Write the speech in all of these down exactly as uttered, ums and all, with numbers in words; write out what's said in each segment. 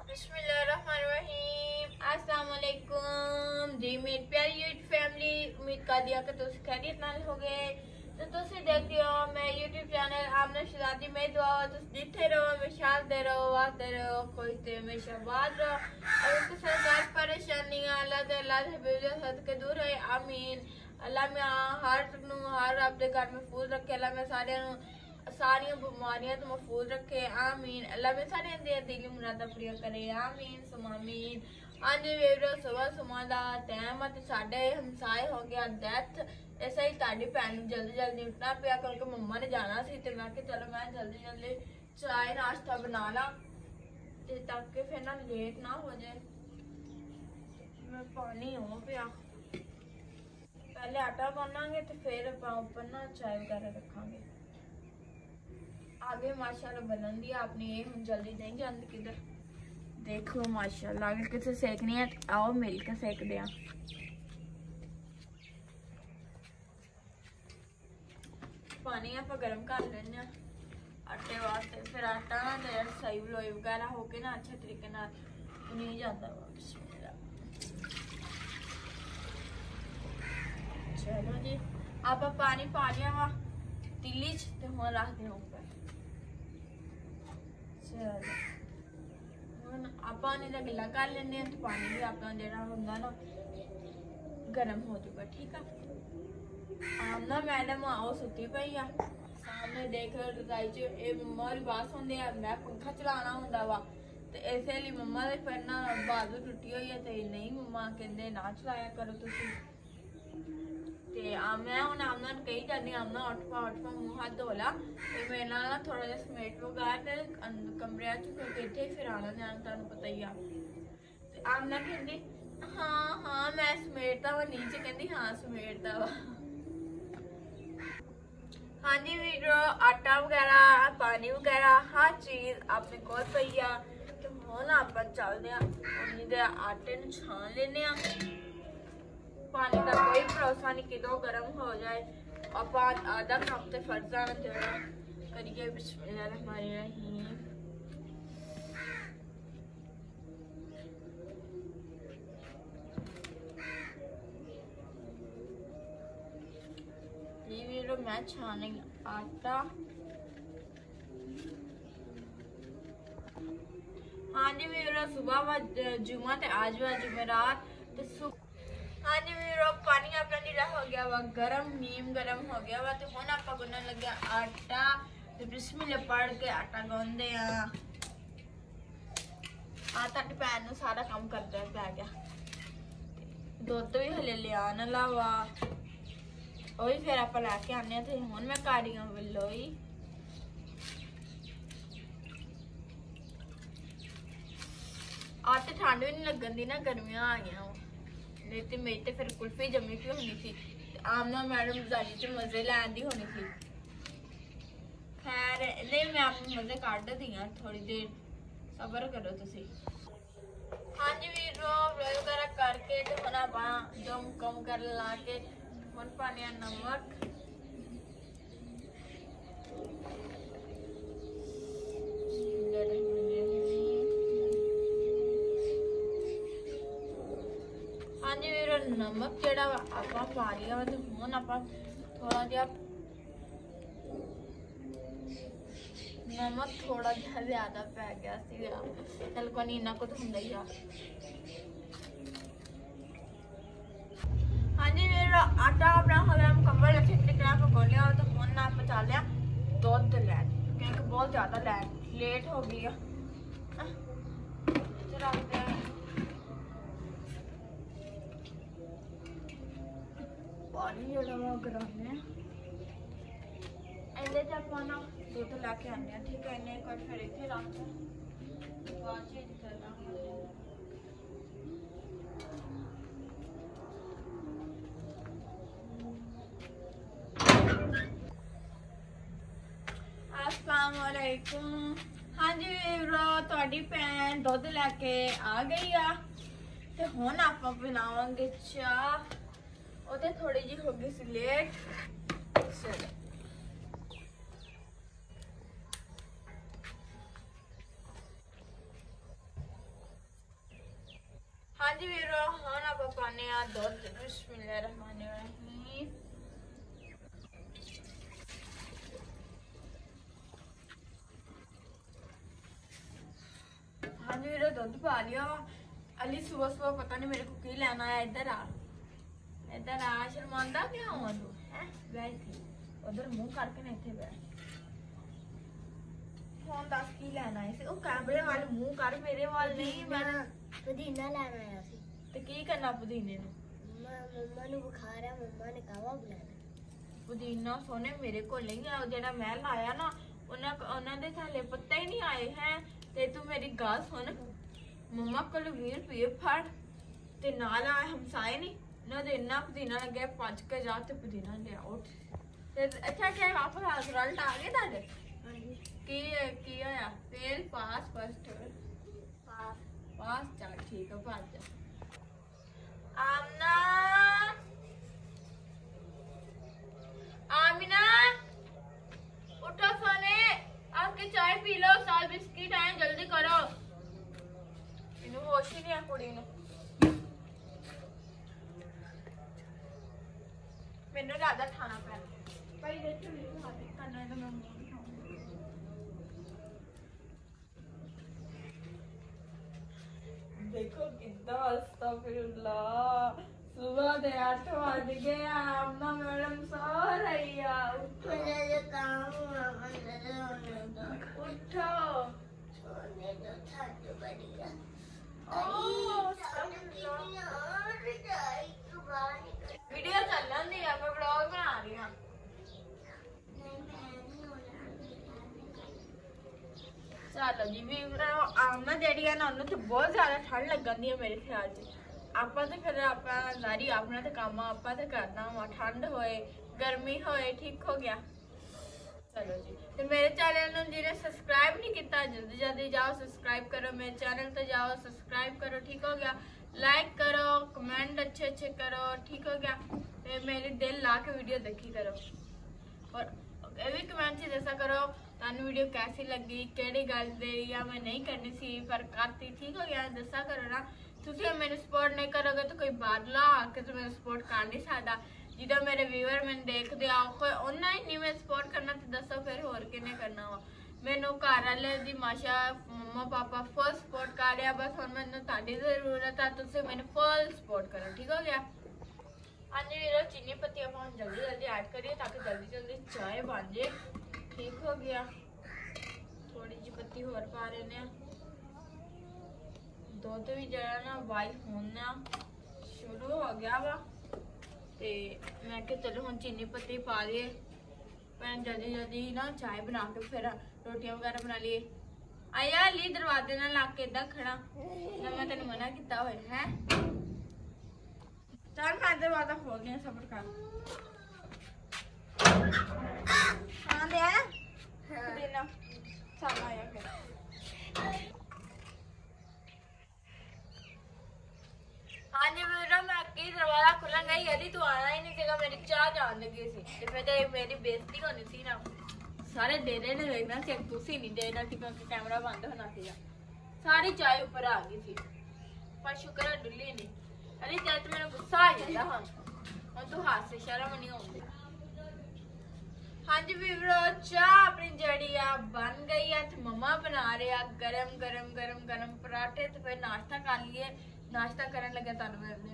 बिस्मिल्लाहिर्रहमानिर्रहीम। अस्सलाम वालेकुम जी मेरी प्यारी यूट्यूब फैमिली। उम्मीद कर दिया कि तुम खैरियत नाल हो गए। तो तुम देखते हो मैं यूट्यूब चैनल आमना शहजादी में दुआ तुम जिथे रहो हमेशा दे रहो वादे रहो कोई ते हमेशा बाद रहो और उसके सरकार परेशानी अल्लाह ते अल्लाह से बेजा सदके दूर है आमीन। अल्लाह में हर नू हर अपने घर महफूज रखे। अल्लाह में सारे सारिया बीमारियां तो महफूज रखे आमीन। अल्लाह में सारे दे दिल मुरादा पूरी करे आमीन सुमामीन। आज वीरो सुबह सुबह का टाइम है साढ़े हमसाए हो गया डेथ ऐसा ही ताड़ी भैन जल्दी जल्दी उठना पिया क्योंकि मम्मा ने जाना सी ते मैं कि चलो मैं जल्दी जल्दी चाय नाश्ता बना ला ताकि फिर ना लेट ना हो जाए। मैं पानी हो पिया पहले आटा बनाएंगे तो फिर ऊपर ना चाय वगैरह रखांगे। आगे माशाल्लाह बनन दी आपने ये हम जल्दी नहीं जानते किधर देखो माशाल्लाह आगे किसे सेकनी है आओ मिलकर सेक दिया। पानी आप गर्म कर लेने आटे वास्ते फिर आटा ना सही लोई वगैरह होके ना अच्छे तरीके ना नहीं जाता। चलो जी आप पानी पा लिया वा तिली च ते हुण रख दें ऊपर। चलो हुण आप पानी का गिला कर लेने तो पानी भी अपना जेड़ा हुंदा ना गर्म हो जाएगा। ठीक है आमना मैडम आओ सुती पई आ सामने देख रजाई च ए मम्मा दी बात सुनदे आ मैं पंखा चलाना हुंदा वा ते इसे लिए मम्मा दे फिर ना बाजू टुटी हुई है ते नहीं मम्मा कहंदे ना चलाया करो तुसी ते मैं हुण आमना कही जानी आमना उठ पा उठ पा मुंह हाथ धो ला ते मेरे नाल ना थोड़ा जिहा समेट वगा ते कमरे च क्योंकि इत्थे फिर आना जाना तुहानू पता ही आ। ते आमना कहंदी हाँ हाँ मैं समेटदा वा नीचे कहंदी हाँ समेटदा वा। हाँ जी वीरो आटा वगैरह पानी वगैरह हर चीज अपने कोल पई आ ते हुण आपां चलदे आ उन्नी दे आटे नूं छान लेने आ। पानी का कोई भरोसा नहीं किदों गर्म हो जाए आप आधा कप ते फर्जा करिए। बिस्मिल्लाहिर्रहमानिर्रहीम ये वीरो मैं छानेंगे आटा। हाँ जी वीरो सुबह व जुमा ते आज व जुमेरात ते हाँ जी वीरो पानी अपना नीला हो गया वा गरम नीम गरम हो गया वा तो हुण आपां गुनन लगे आटा ते बिस्मिल्लाह पढ़ के आटा गुनदे आ। आटा ते पैन नूं सारा काम करदा पै गया दुध भी हले लियान ला वा ओही फिर आपां लैके आने ते हुण मैं कारी हां वल्लोई आटे ठंड भी नहीं लगन दी ना गर्मियां आ गई नहीं तो मेरी तो फिर कुल्फी जमी पी होनी थी आमना मैडम जानी च मजे लैंदी होनी थी। खैर नहीं मैं अपने मजे काट दी हाँ थोड़ी देर सबर करो तुसी। हाँ जी वीरो वगैरह करके तो हुण आपां जो कम कर ला के हुण पाने नमक हाँ जी वीरो नमक जेड़ा आपां पा लिया तो हुण आपां थोड़ा जिहा नमक थोड़ा जिहा ज्यादा पै गया सीगा चल कोई नहीं इन्ना कुछ हुंदा ही आ। हाँ जी वीरो आटा अपना हो गया मुकम्मल अच्छे तरीके नाल पका लिया तो हुण आपां चलदे आ दुध लैन क्योंकि बहुत ज्यादा लैन लेट हो गई है। चलाते हैं पानी जोड़ा गराने इहदे च आपां ना दुध लैके आने ठीक है इन्ने कुछ फिर इत्थे रख बाद चेंज करना। अस्सलाम वालेकुम। हाँ जी वीरो तुहाडी भैन दुध लैके आ गई आ ते हुण आपां बनावांगे चाह ओते थोड़ी जी हो गई सी लेट। चलो जी वीरो हाँ आप पाने आ दूध बिस्मिल्लाहिर्रहमानिर्रहीम। हाँ जी वीरो दूध पा लिया। अली सुबह सुबह पता नहीं मेरे को की लेना है। इधर आ इधर आ शर्मांदा क्या हुआ तू है बैठ थी उधर मुंह करके नहीं थे बैठ फोन दस की लेना है ओ कैमरे वाले मुंह कर मेरे वाल नहीं मैं पुदीना लेना है ਅਸੀਂ ਤੇ ਕੀ ਕਰਨਾ ਪੁਦੀਨੇ ਨੂੰ ਮੰਮਾ ਨੂੰ ਬੁਖਾਰ ਹੈ ਮੰਮਾ ਨੇ ਕਾਵਾ ਬਣਾਣਾ ਪੁਦੀਨਾ ਸੋਨੇ ਮੇਰੇ ਕੋਲ ਨਹੀਂ ਆ ਜਿਹੜਾ ਮੈਂ ਲਾਇਆ ਨਾ ਉਹਨਾਂ ਉਹਨਾਂ ਦੇ ਥੱਲੇ ਪੱਤੇ ਹੀ ਨਹੀਂ ਆਏ ਹੈ ਤੇ ਤੂੰ ਮੇਰੀ ਗੱਲ ਸੁਣ ਮੰਮਾ ਕੋਲ ਵੀਹ ਰੁਪਏ ਫੜ ਤੇ ਨਾਲ ਆ ਹਮਸਾਏ ਨਹੀਂ ਨਾ ਦੇ ਇੰਨਾ ਪੁਦੀਨਾ ਲੱਗਿਆ ਭੱਜ ਕੇ ਜਾ ਤੇ ਪੁਦੀਨਾ ਲਿਆ ਉੱਠ ਤੇ ਅੱਛਾ ਕਿ ਆਪ ਰਿਜ਼ਲਟ ਆ ਗਏ ਤੁਹਾਡੇ ਹਾਂਜੀ ਕੀ ਕੀ ਹੋਇਆ ਫੇਲ ਪਾਸ ਫਸਟ ਪਾਸ पास चल ठीक है भाग जा आमना आमिना उठो सोने आपके चाय पी लो साल बिस्किट आए जल्दी करो इन्हें होश ही नहीं है कुड़ी ने मैंने ज्यादा खाना पैना भाई देखो मेरे हाथ करना है तो मैं मुंह दिखाऊंगी देखो कितना अस्तगफिरुल्लाह सुबह दे आठ बज गए आमना मैडम सो रही है उठो मुझे काम मुझे उठो सोने दो ठंड बड़ी है वीडियो चल रही है मैं ब्लॉग बना रही हूं चलो जी भी आमना जेडी है ना उन्हें तो बहुत ज्यादा ठंड लगन दी है मेरे ख्याल से ਆਪਾਂ ਤੇ ਫਿਰ ਆਪਾਂ ਸਾਰੀ ਆਪਣਾ ਤੇ ਕੰਮ ਆਪਾਂ ਤੇ ਕਰਨਾ ਵਾ ਠੰਡ ਹੋਏ ਗਰਮੀ ਹੋਏ ਠੀਕ ਹੋ ਗਿਆ ਚਲੋ ਜੀ ਤੇ ਮੇਰੇ ਚੈਨਲ ਨੂੰ ਜਿਹਨੇ ਸਬਸਕ੍ਰਾਈਬ ਨਹੀਂ ਕੀਤਾ ਜਲਦੀ ਜਲਦੀ ਜਾਓ ਸਬਸਕ੍ਰਾइब करो मेरे चैनल पे जाओ सब्सक्राइब करो ठीक हो गया लाइक करो कमेंट अच्छे अच्छे करो ठीक हो गया ते मेरे दिल ला के वीडियो देखी करो और ये भी कमेंट से दसा करो तानू वीडियो कैसी लगी केड़ी गल दे या मैं नहीं करनी सी पर करती ठीक हो गया दसा करो ना तुसी मैंने सपोर्ट नहीं करोगे तो कोई बादला आके तो मेरा सपोर्ट कर नहीं सकता जिदा मेरे व्यूअर मैंने देखते आओ कोई उन्ना ही नहीं मैं सपोर्ट करना तो दसो फिर होर किने करना वा मैनू घर वाले दी माशा मम्मा पापा फुल सपोर्ट कर रहा बस हुण मैनू तुहाडी जरूरत है तुसी मैंने फुल सपोर्ट करो ठीक हो गया हाँ जी वीरो चीनी पत्ती आप जल्दी जल्दी ऐड करिए ताकि जल्दी जल्दी चाय बन जाए ठीक हो गया थोड़ी जी पत्ती होर पा रहे हैं दुध भी जरा ना बॉइल होना शुरू हो गया वा ते मैं कि चलो हम चीनी पत्ती पा लिए मैं जल्दी जल्दी ना चाय बना के फिर रोटियां वगैरह बना लिए आया ली दरवाजे ना ला के इदा खड़ा ना मैं तेन मना किया हुआ है चल मैं दरवाजा खोल दिया सबर कर हाँ दे देना चल आया फिर हाँ जी वीरो मैं की दरवाजा खुला गई यदि तू आना ही नहीं सीगा मेरी चाह जान लगी सी ते फिर ते मेरी बेइज्जती होनी सी ना सारे दे दे ने देखना सी तुसी नहीं देना सी क्योंकि कैमरा बंद होना सीगा सारी चाय ऊपर आ गई थी पर शुक्र है डुल्ली नहीं अरे तेरे तो मेरा गुस्सा आ जाता हां और तू हाथ से शर्म नहीं आउंदी हाँ जी वीरो चाह अपनी जड़ी आ बन गई है तो मम्मा बना रहे आ गरम गरम गरम गरम पराठे तो फिर नाश्ता कर लिए नाश्ता करने लगे तानू मिलने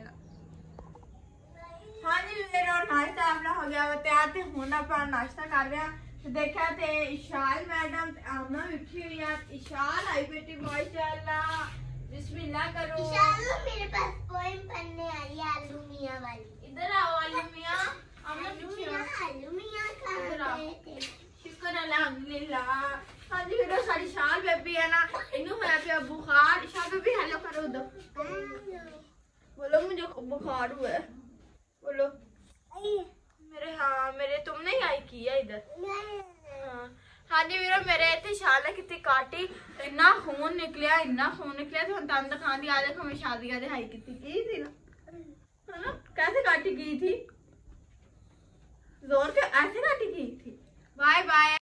हाँ जी मेरा नाश्ता अपना हो गया वा तैयार ते हुण अपना नाश्ता कर रहे हैं तो देखा ते इशाल मैडम आमना उठी हुई है इशाल आई बेटी माशाल्लाह बिस्मिल्लाह करो इशाल मेरे पास पोएम पढ़ने आई है आलू मियां वाली इधर आओ आलू मियां आमना उठी है आलू मियां कहां गए थे शुक्र अल्हम्दुलिल्लाह हाँ जी मेरा सारी शाल बेबी है ना इन्नू होया पिया बुखार शाल बेबी हेलो करो दो बोलो मुझे बुखार हुआ है बोलो मेरे हाँ मेरे तुमने ही आई की है इधर हाँ हाँ जी वीरो मेरे इतने शाल है कितनी काटी इन्ना खून निकलिया इन्ना खून निकलिया तो हम तंद खान दी आज हमें शादी का दिहाई कितनी की थी ना है ना कैसे काटी की थी जोर के ऐसे काटी की थी बाय बाय